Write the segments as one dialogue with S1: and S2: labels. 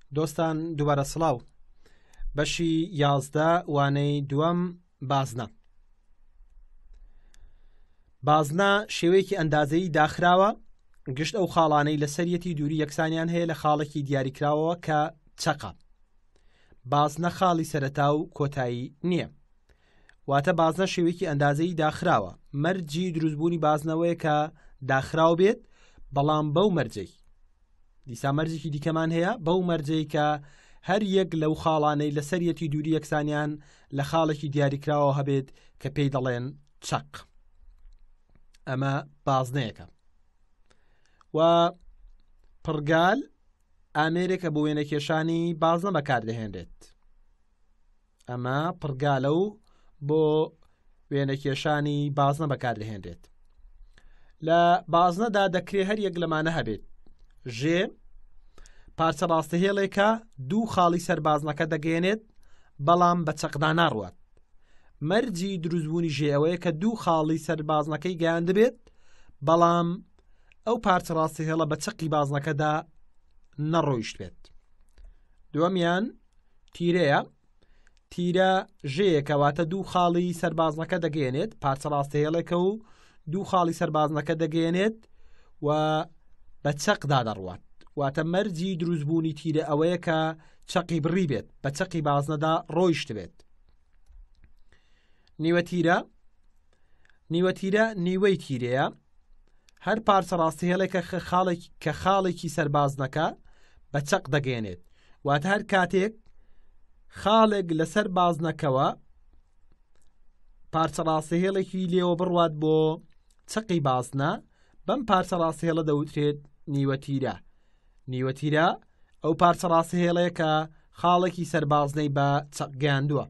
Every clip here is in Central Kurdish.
S1: دۆستان دووبارە سڵاو. بەشی 11 وانەی دووەم بازنە شێوەیەکی ئەندازەیی داخراوە گشت ئەو خاڵانەی لە سەرەتی دووری یەکسانیان هەیە لە خاڵێکی دیاریکراوەوە کە چەقە. بازنە خاڵی سەرەتا و کۆتایی نییە، واتە بازنە شێوەیەکی ئەندازەیی داخراوە. مەرجی دروستبوونی بازنەوەیە کە داخراو بێت، بەڵام بەو مەرجەی دیسا مەرجێکی دیکەمان هەیە، بەو مەرجەی کە هەر یەک لەو خاڵانەی لە سەرەتی دووری یەکسانیان لە خاڵێکی دیاریکراوە هەبێت کە پێی دەڵێن چەق. ئەمە بازنەیەکە. و پڕگال ئامێرێکە بۆ وێنەکێشانی بازنە بەکاردەهێنرێت. ئەمە پڕگالە و بۆ وێنەکێشانی بازنە بەکاردەهێنرێت. لە بازنەدا دەکرێت هەر یەک لەمانە هەبێت. ژێ پارچە ڕاستەهێڵێکە دوو خاڵی سەر بازنەکە دەگەێنێت، بەڵام بە چەقدا ناڕوات. مەرجی دروستبوونی ژێ ئەوەیە کە دوو خاڵی سەر بازنەکەی گەیاند بێت، بەڵام ئەو پارچە ڕاستەهێڵە بە چەقی بازنەکەدا نەڕۆیشت بێت. دووەمیان تیرەیە. تیرە ژەیەکە، واتە دوو خاڵی سەربازنەکە دەگەێنێت، پارچە ڕاستەهێڵێکە و دوو خاڵی سەربازنەکە دەگەێنێت و بە چەقدا دەڕوات. واتە مەرجی دروستبوونی تیرە ئەوەیە کە چەقی بڕی بێت، بە چەقی بازنەدا ڕۆیشت بێت. نیوەتیرە. نیوەتیرە نیوەی تیرەیە. هەر پارچە ڕاستەهێڵێکە کە خاڵێکی سەربازنەکە بە چەق دەگەێنێت، واتە هەر کاتێک خاڵێک لەسەر بازنەکەوە پارچە ڕاستەهێڵێکی لێوە بڕوات بۆ چەقی بازنە، بەم پارچە ڕاستەهێڵە دەوترێت نیوەتیرە. نیوەتیرە ئەو پارچە ڕاستەهێڵەیە کە خاڵێکی سەربازنەی بە چەق گەیاندووە.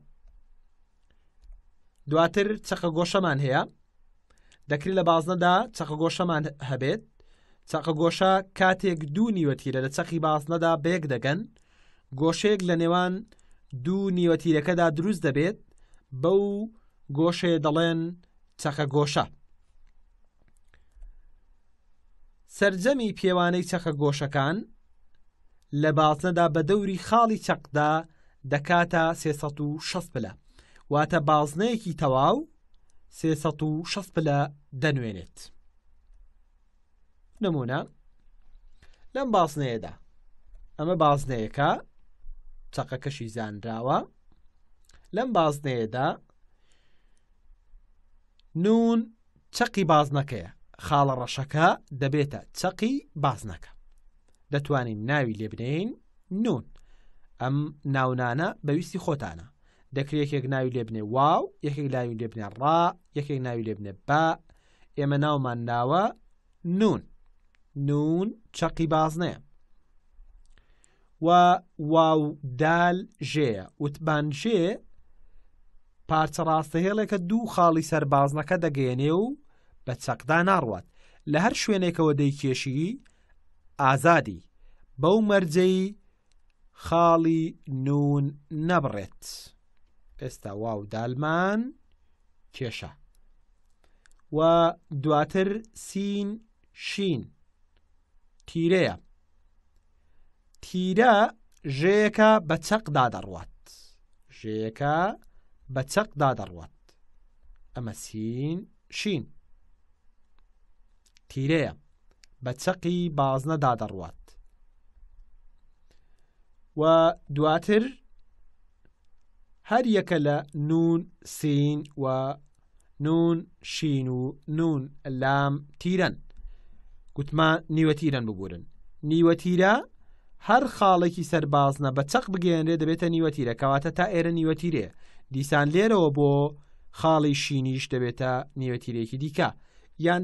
S1: دواتر چەقە گۆشەمان هەیە. دەکرێت لە بازنەدا چەقە گۆشەمان هەبێت. چەقە گۆشە کاتێک دوو نیوەتیرە لە چەقی بازنەدا بەیەک دەگەن، گۆشەیەک لە نێوان دوو نیوەتیرەکەدا دروست دەبێت، بەو گۆشێ دەڵێن چەقە گۆشە. سەرجەمی پێوانەی چەقە گۆشەکان لە بازنەدا بە دەوری خاڵی چەقدا دەکاتە 360 پلە، واتە بازنەیەکی تەواو 360 پلە دەنوێنێت. نمونە لەم بازنەیەدا، ئەمە بازنەیەکە، چەقەکەشی زانراوە. لەم بازنەیەدا نون چەقی بازنەکەیە، خاڵە ڕەشەکە دەبێتە چەقی بازنەکە. دەتوانین ناوی لێ بنین نون. ئەم ناونانە بەویستی خۆتانە. دەکرێت یەکێک ناوی لێ بنێ واو، یەکێک ناوی لێ بنێ ڕا، یەکێک ناوی لێ بنێ با. ئێمە ناومان ناوە نون. نون چەقی بازنەیە. و واو دال ژێیە. وتبان ژێ پارچە ڕاستەهێڵێکە دوو خاڵی سەربازنەکە دەگەێنێ و بە چەقدا ناڕوات. لە هەر شوێنێکەوە دەیکێشی ئازادی، بەو مەرجەی خاڵی نون نەبڕێت. ئێستا واو دالمان کێشە. و دواتر سین شین تیرەیە. تیرە ژەیەکە بە چەقدا دەڕوات. ژەیەکە بە چەقدا دەڕوات. ئەمە سین شین تیرەیە، بە چەقی بازنەدا دەڕوات. و دواتر هەر یەکە لە نون سین و نون شین و نون لام تیرەن. گوتمان نیوەتیرەن ببورن. نیوەتیرە هەر خاڵێکی سەربازنە بە چەق بگەێنرێ دەبێتە نیوەتیرە، کەواتە تا ئێرە نیوەتیرەیە. دیسان لێرەوە بۆ خاڵی شینیش دەبێتە نیوەتیرێکی دیکە، یان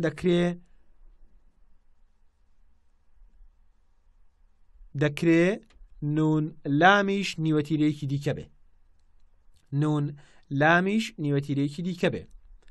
S1: دەکرێ نون لامیش نیوەتیرەیەکی دیکە بێ. نون لامیش نیوەتیرەیەکی دیکە بێ.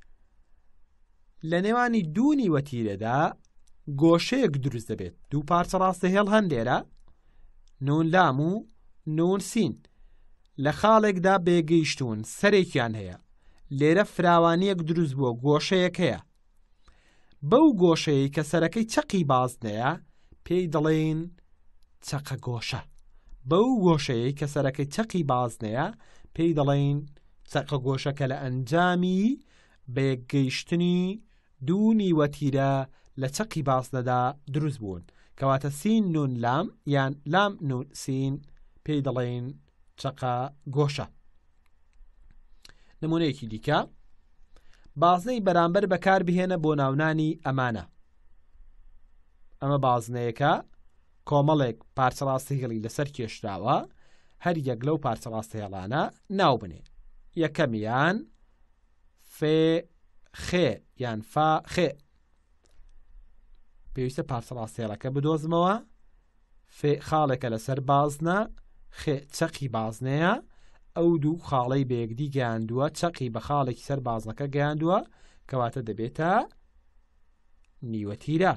S1: لە نێوانی دوو نیوەتیرەدا گۆشەیەک دروست دەبێت. دوو پارچە ڕاستەهێڵ هەن لێرە، نون لام و نون سین. لە خاڵێکدا بێگەیشتون سەرێکیان هەیە، لێرە فراوانیەک دروست بووە، گۆشەیەک هەیە. بەو گۆشەیە کە سەرەکەی چەقی بازنەیە پێی دەڵێن چەقە گۆشە. بەو گۆشەیە کە سەرەکەی چەقی بازنەیە پێی دەڵێن چەقە گۆشەکە لە ئەنجامی بەیەکگەیشتنی دوو نیوەتیرە لە چەقی بازنەدا دروست بوون کەواتە سین نون لام یان لام نون سین پێی دەڵێن چەقە گۆشە. نمونەیەکی دیکە بازنەی بەرامبەر بەکار بهێنە بۆ ناونانی ئەمانە. ئەمە بازنەیەکە کۆمەڵێک پارچەڕاستی هێڵی لەسەر کێشراوە هەر یەک لەو پارچەڕاستی هێڵانە ناو بنێ. یەکەمیان فێ خێ یان فا خێ پێویستە پارچەڕاستی هێڵەکە بدۆزمەوە. فێ خاڵێکە لەسەر بازنە، خێ چەقی بازنەیە، ئەو دوو خاڵەی بەیەکدی گەیاندووە چەقی بە خاڵێکی سەر بازنەکە گەیاندووە کەواتە دەبێتە نیوەتیرە.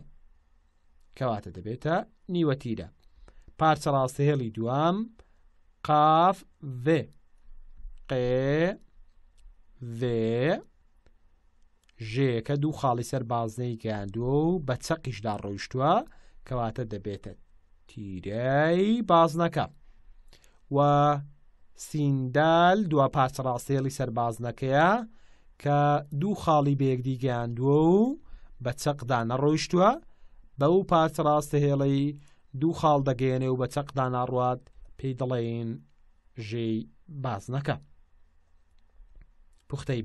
S1: پارچەڕاستی هێڵی دوام قاف ڤێ قێ ڤێ ژێکە دوو خاڵی سەر بازنەی گەیاندووە و بە چەقیشدا ڕۆیشتووە کەواتە دەبێتە تیرەی بازنەکە. و سیندال دوا پارچەڕاستی هێڵی سەر بازنەکەیە کە دوو خاڵی بەیەکدی گەیاندووە و بە چەقدا نەڕۆیشتووە بەو پارچەڕاستە هێڵەی دوو خاڵ دەگەێنێ و بە چەقدا ناڕوات پێی دەڵێن ژێی بازنەکە. پوختەی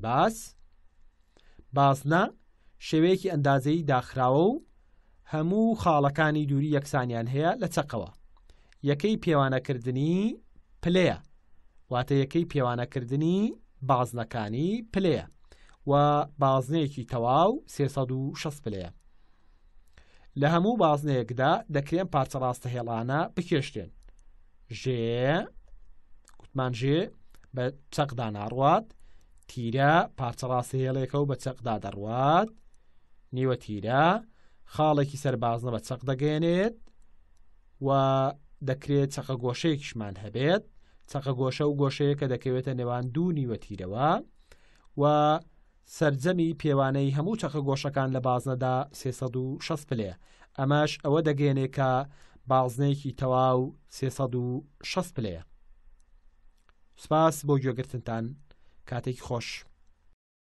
S1: بازنە شێوەیەکی ئەندازەی داخراوە و هەموو خاڵەکانی دووری یەکسانیان هەیە لە چەقەوە. یەکەی پێوانەکردنی پلەیە واتە یەکەی پێوانەکردنی بازنەکانی پلەیە و بازنەیەکی تەواو 360 پلەیە. لە هەموو بازنەیەکدا دەکرێن پارچەڕاستە هێڵانە بکێشتێن. ژێ گوتمان ژێ بە چەقدا ناڕوات، تیرە پارچەڕاستی هێڵێکە و بە چەقدا دەڕوات، نیوە تیرە خاڵێکی سەر بازنە بە چەق دەگەێنێت و دەکرێت چەقە گۆشەیەکیشمان هەبێت. چەقە گۆشە و گۆشەیە کە دەکەوێتە نێوان دوو نیوە تیرەوە و سەرجەمی پێوانەی هەموو چەقە گۆشەکان لە بازنەدا 360 پلەیە. ئەمەش ئەوە دەگەێنێ کە بازنەیەکی تەواو 360 پلەیە. سپاس بۆ گوێگرتنتان، کاتێکی خۆش.